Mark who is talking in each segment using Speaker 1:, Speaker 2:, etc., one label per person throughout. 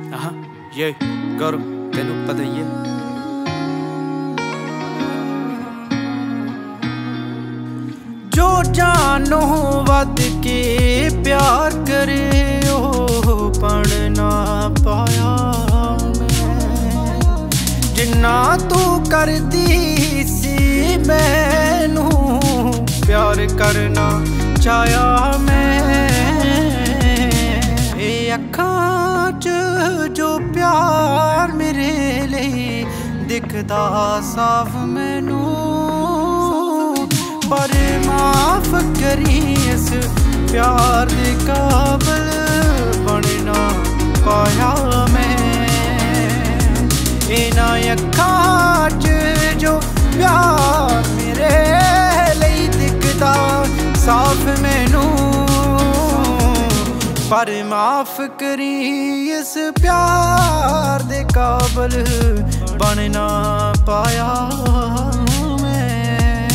Speaker 1: ये गौरव तेनू पता ही है। जो जानो वध के प्यार करे ओ पण ना पाया मैं, जिन्ना तू कर दी सी मैनू प्यार करना चाया मैं। अखां च जो प्यार मेरे लिए दिखदा साफ मैनू, पर माफ करी इस प्यार दे काबिल बनना पाया मैं। इना अखां च जो प्यार मेरे लिए दिखदा साफ मैनू, पर माफ करी इस प्यार दे काबिल बनना पाया मैं।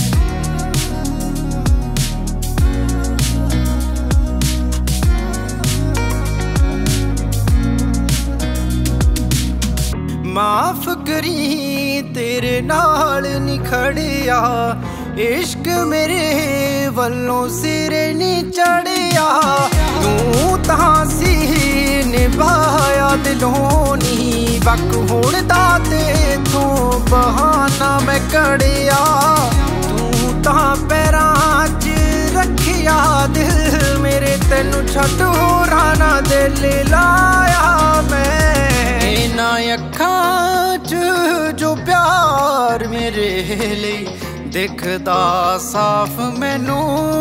Speaker 1: माफ करी तेरे नाल नहीं खड़िया, इश्क मेरे वल्लों सिरे नहीं चढ़िया। तू तां सी निभाया दिलों नी, वक हुण दा तेथों बहाना मैं कड़िया। तू तां पैरां च रखिया दिल मेरे, तेनू छड्ड होरां ना दिल लाया मैं। इना अखां च जो प्यार मेरे लिए दिखदा साफ मैनू,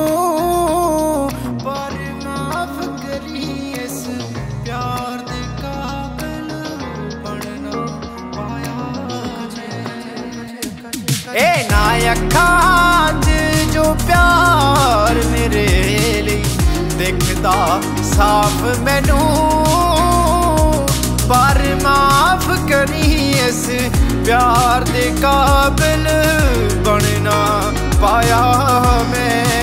Speaker 1: पर माफ करी इस प्यार दे काबिल बनना पाया ए ना। अखां च जो प्यार मेरे लिए दिखदा साफ मैनू, पर माफ करी इस प्यार दे काबिल बनना पाया मैं।